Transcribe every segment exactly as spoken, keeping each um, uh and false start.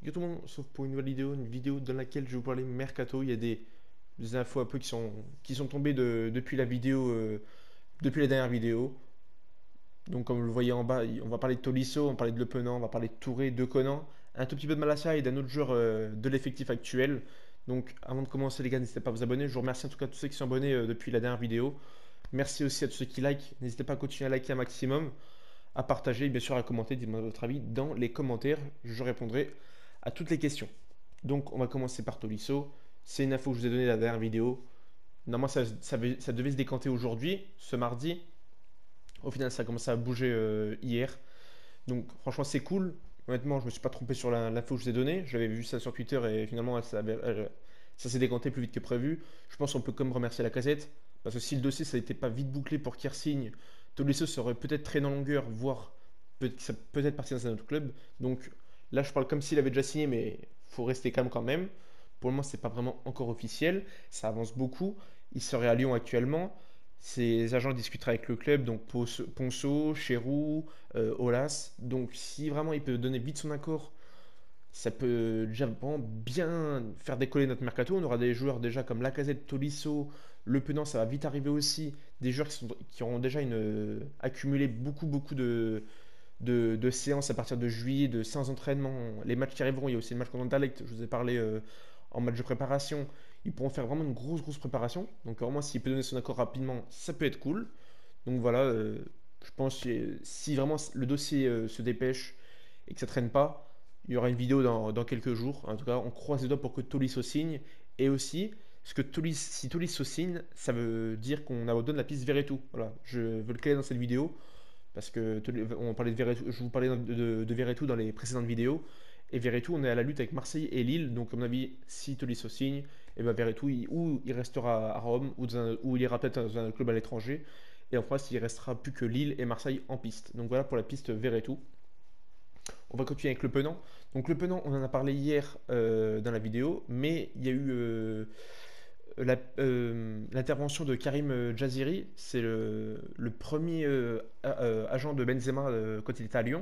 Yo tout le monde, sauf pour une nouvelle vidéo, une vidéo dans laquelle je vais vous parler mercato. Il y a des, des infos un peu qui sont, qui sont tombées de- depuis la vidéo, euh, depuis la dernière vidéo. Donc comme vous le voyez en bas, on va parler de Tolisso, on va parler de Le Penant, on va parler de Touré, de Conan, un tout petit peu de Malacia et d'un autre joueur euh, de l'effectif actuel. Donc avant de commencer les gars, n'hésitez pas à vous abonner. Je vous remercie en tout cas à tous ceux qui sont abonnés euh, depuis la dernière vidéo. Merci aussi à tous ceux qui like. N'hésitez pas à continuer à liker un maximum, à partager et bien sûr à commenter, dites-moi votre avis dans les commentaires. Je répondrai à toutes les questions. Donc on va commencer par Tolisso. C'est une info que je vous ai donnée la dernière vidéo. Normalement ça, ça, ça devait se décanter aujourd'hui, ce mardi. Au final ça a commencé à bouger euh, hier. Donc franchement c'est cool. Honnêtement je me suis pas trompé sur l'info que je vous ai donnée. J'avais vu ça sur Twitter et finalement ça, avait, euh, ça s'est décanté plus vite que prévu. Je pense qu'on peut quand même remercier la casette. Parce que si le dossier ça n'était pas vite bouclé pour qu'il signe, Tolisso serait peut-être traîné en longueur, voire peut ça peut-être parti dans un autre club. Donc là je parle comme s'il avait déjà signé, mais faut rester calme quand même. Pour le moment c'est pas vraiment encore officiel. Ça avance beaucoup. Il serait à Lyon actuellement. Ses agents discuteraient avec le club, donc Ponceau, Chérou, euh, Olas. Donc si vraiment il peut donner vite son accord, ça peut déjà vraiment bien faire décoller notre mercato. On aura des joueurs déjà comme Lacazette, Tolisso, Le Penant, ça va vite arriver aussi. Des joueurs qui, sont, qui auront déjà une, euh, accumulé beaucoup, beaucoup de, de, de séances à partir de juillet, de séances d'entraînement. Les matchs qui arriveront, il y a aussi le match contre Anderlecht, je vous ai parlé euh, en match de préparation. Ils pourront faire vraiment une grosse, grosse préparation. Donc vraiment, s'il peut donner son accord rapidement, ça peut être cool. Donc voilà, euh, je pense que si vraiment le dossier euh, se dépêche et que ça traîne pas, il y aura une vidéo dans, dans quelques jours. En tout cas, on croise les doigts pour que Tolisso signe. Et aussi, parce que Tolis, si Tolisso signe, ça veut dire qu'on abandonne la piste Verretou. Voilà, je veux le caler dans cette vidéo. Parce que on parlait de Verretou, je vous parlais de, de, de Verretou dans les précédentes vidéos. Et Verretou, on est à la lutte avec Marseille et Lille. Donc, à mon avis, si Tolisso signe, et ben Verretou, il, ou il restera à Rome, ou, dans un- ou il ira peut-être dans un club à l'étranger. Et en face, il restera plus que Lille et Marseille en piste. Donc voilà pour la piste Verretou. On va continuer avec le Penant. Donc le Penant, on en a parlé hier euh, dans la vidéo, mais il y a eu euh, la- euh, l'intervention de Karim euh, Jaziri. C'est le, le premier euh, a- euh, agent de Benzema euh, quand il était à Lyon,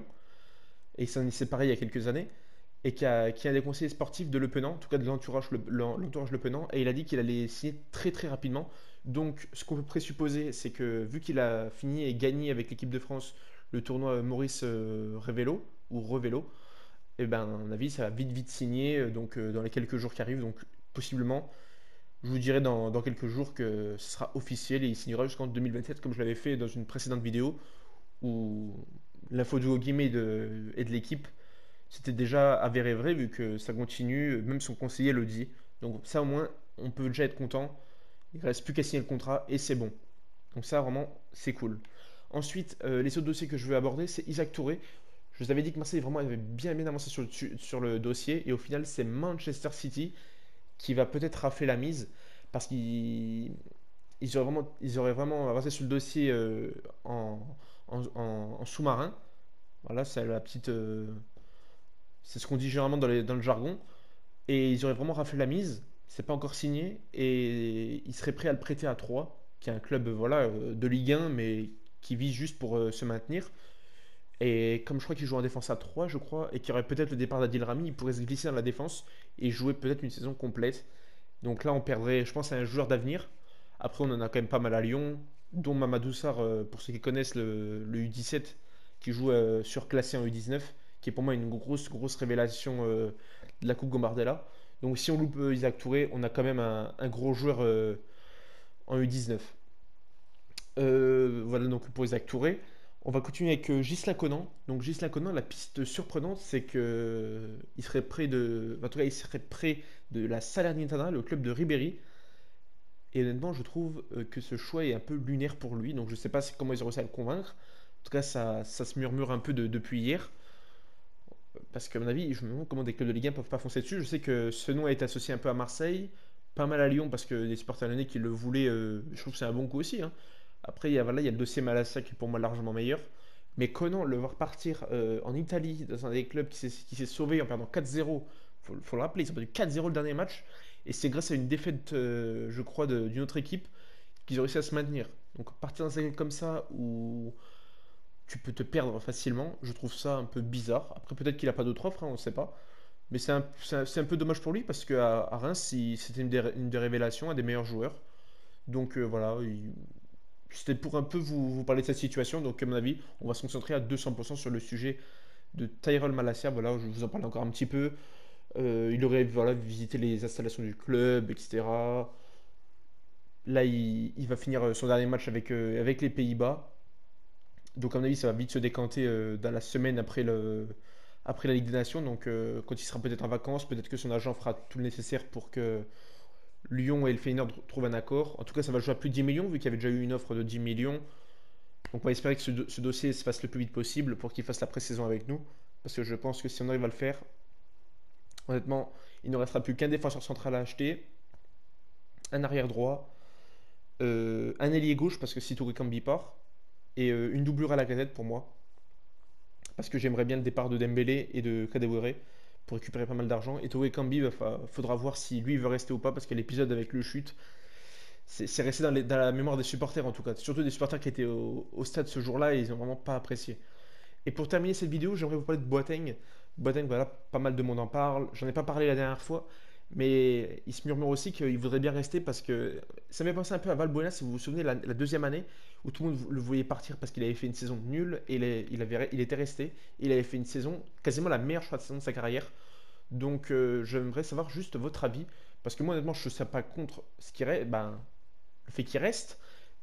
et il s'en est séparé il y a quelques années, et qui a, qui a des conseillers sportifs de Le Penant, en tout cas de l'entourage Le, l'entourage Le Penant, et il a dit qu'il allait signer très très rapidement. Donc ce qu'on peut présupposer, c'est que vu qu'il a fini et gagné avec l'équipe de France le tournoi Maurice euh, Révélo, ou Revélo, et ben à mon avis ça va vite vite signer, euh, donc euh, dans les quelques jours qui arrivent, donc possiblement, je vous dirai dans, dans quelques jours que ce sera officiel et il signera jusqu'en deux mille vingt-sept comme je l'avais fait dans une précédente vidéo où l'info du Guillemets et de, et de l'équipe c'était déjà avéré vrai vu que ça continue, même son conseiller le dit. Donc ça au moins, on peut déjà être content. Il ne reste plus qu'à signer le contrat et c'est bon. Donc ça vraiment, c'est cool. Ensuite, euh, les autres dossiers que je veux aborder, c'est Isaac Touré. Je vous avais dit que Marseille vraiment avait bien bien avancé sur le, sur le dossier et au final c'est Manchester City qui va peut-être rafler la mise parce qu'ils ils auraient vraiment, ils auraient vraiment avancé sur le dossier euh, en, en, en- en sous-marin. Voilà, c'est la petite, euh, c'est ce qu'on dit généralement dans, les- dans le jargon. Et ils auraient vraiment raflé la mise. C'est pas encore signé. Et ils seraient prêts à le prêter à Troyes, qui est un club voilà, euh, de Ligue un, mais qui vise juste pour euh, se maintenir. Et comme je crois qu'il joue en défense à Troyes, je crois, et qu'il y aurait peut-être le départ d'Adil Rami, il pourrait se glisser dans la défense et jouer peut-être une saison complète. Donc là, on perdrait, je pense, à un joueur d'avenir. Après, on en a quand même pas mal à Lyon, dont Mamadou Sarr, euh, pour ceux qui connaissent le, le U dix-sept, qui joue euh, surclassé en U dix-neuf, qui est pour moi une grosse, grosse révélation euh, de la Coupe Gambardella. Donc si on loupe euh, Isaac Touré, on a quand même un, un gros joueur euh, en U dix-neuf. Euh, voilà donc pour Isaac Touré. On va continuer avec euh, Gisela Conan. Donc Gisela Conan, la piste surprenante, c'est que euh, il serait près de, en tout cas, il serait près de la Salernitana, le club de Ribéry. Et honnêtement, je trouve euh, que ce choix est un peu lunaire pour lui. Donc je sais pas si- comment ils ont réussi à le convaincre. En tout cas, ça, ça se murmure un peu de- depuis hier. Parce qu'à mon avis, je me demande comment des clubs de Ligue un peuvent pas foncer dessus. Je sais que ce nom a été associé un peu à Marseille, pas mal à Lyon parce que les supporters lyonnais qui le voulaient, euh, je trouve que c'est un bon coup aussi, hein. Après, il y a, voilà, il y a le dossier Malassia qui est pour moi largement meilleur. Mais Conan, le voir partir euh, en Italie, dans un des clubs qui s'est qui s'est sauvé en perdant quatre zéro, faut, faut le rappeler, ils ont perdu quatre zéro le dernier match. Et c'est grâce à une défaite, euh, je crois, de- d'une autre équipe qu'ils ont réussi à se maintenir. Donc partir dans un club comme ça où tu peux te perdre facilement, je trouve ça un peu bizarre. Après, peut-être qu'il a pas d'autre offre, hein, on ne sait pas. Mais c'est un, c'est un- c'est un peu dommage pour lui parce qu'à à Reims, il- c'était une des, une des révélations, un des meilleurs joueurs. Donc euh, voilà, il- c'était pour un peu vous, vous parler de cette situation. Donc à mon avis, on va se concentrer à deux cents pour cent sur le sujet de Tyrell Malacia. Voilà, je vous en parle encore un petit peu. Euh, il aurait voilà, visité les installations du club, et cetera. Là, il, il va finir son dernier match avec, euh, avec les Pays-Bas. Donc à mon avis, ça va vite se décanter euh, dans la semaine après, le, après la Ligue des Nations. Donc euh, quand il sera peut-être en vacances, peut-être que son agent fera tout le nécessaire pour que Lyon et le Feyenoord trouvent un accord. En tout cas, ça va jouer à plus de dix millions, vu qu'il y avait déjà eu une offre de dix millions. Donc on va espérer que ce, do- ce dossier se fasse le plus vite possible pour qu'il fasse la pré-saison avec nous. Parce que je pense que si on arrive à le faire, honnêtement, il ne restera plus qu'un défenseur central à acheter, un arrière droit, euh, un ailier gauche, parce que si Touré Cambi part, et euh, une doublure à la Lacazette pour moi. Parce que j'aimerais bien le départ de Dembélé et de Kadewere pour récupérer pas mal d'argent. Et Touré Cambi, il faudra voir si lui veut rester ou pas, parce que l'épisode avec le chute, c'est c'est resté dans, les- dans la mémoire des supporters en tout cas. Surtout des supporters qui étaient au, au stade ce jour-là et ils ont vraiment pas apprécié. Et pour terminer cette vidéo, j'aimerais vous parler de Boateng. Boateng, voilà, pas mal de monde en parle. J'en ai pas parlé la dernière fois, mais il se murmure aussi qu'il voudrait bien rester parce que ça m'est pensé un peu à Valbuena, si vous vous souvenez, la, la deuxième année où tout le monde le voyait partir parce qu'il avait fait une saison nulle et il, est- il avait, il était resté. Il avait fait une saison, quasiment la meilleure choix de saison de sa carrière. Donc euh, j'aimerais savoir juste votre avis parce que moi honnêtement je ne serais pas contre ce qui reste, ben, le fait qu'il reste,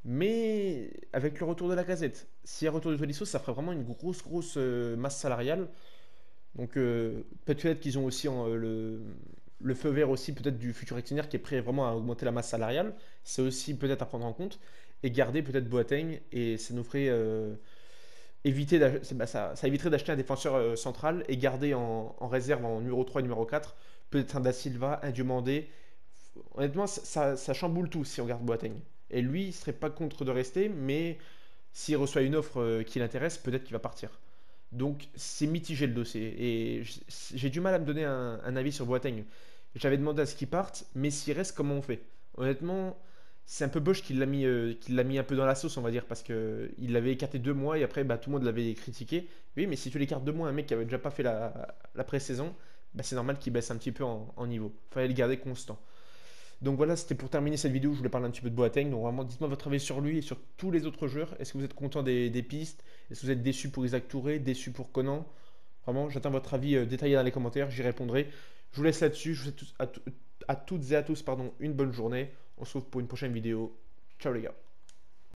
mais avec le retour de la casette. S'il y a retour de Tolisso, ça ferait vraiment une grosse, grosse euh, masse salariale. Donc euh, peut-être qu'ils ont aussi euh, le, le feu vert aussi peut-être du futur actionnaire qui est prêt vraiment à augmenter la masse salariale. C'est aussi peut-être à prendre en compte. Et garder peut-être Boateng, et ça nous ferait euh, éviter d'ach- bah, ça, ça éviterait d'acheter un défenseur euh, central et garder en, en réserve en numéro trois et numéro quatre peut-être un Da Silva, un Diomandé. Honnêtement, ça, ça- ça chamboule tout si on regarde Boateng. Et lui, il serait pas contre de rester, mais s'il reçoit une offre euh, qui l'intéresse, peut-être qu'il va partir. Donc c'est mitigé le dossier. Et j- j'ai du mal à me donner un, un avis sur Boateng. J'avais demandé à ce qu'il parte, mais s'il reste, comment on fait? Honnêtement, c'est un peu Bosch qui l'a mis, euh, qui l'a mis un peu dans la sauce, on va dire, parce que il l'avait écarté deux mois et après, bah, tout le monde l'avait critiqué. Oui, mais si tu l'écartes deux mois, un mec qui avait déjà pas fait la, la pré-saison, bah, c'est normal qu'il baisse un petit peu en, en niveau. Fallait le garder constant. Donc voilà, c'était pour terminer cette vidéo. Je voulais parler un petit peu de Boateng. Donc vraiment, dites-moi votre avis sur lui et sur tous les autres joueurs. Est-ce que vous êtes content des, des pistes? Est-ce que vous êtes déçu pour Isaac Touré? Déçu pour Conan? Vraiment, j'attends votre avis euh, détaillé dans les commentaires. J'y répondrai. Je vous laisse là-dessus. Je vous souhaite tous- à, à toutes et à tous pardon, une bonne journée. On se retrouve pour une prochaine vidéo. Ciao les gars.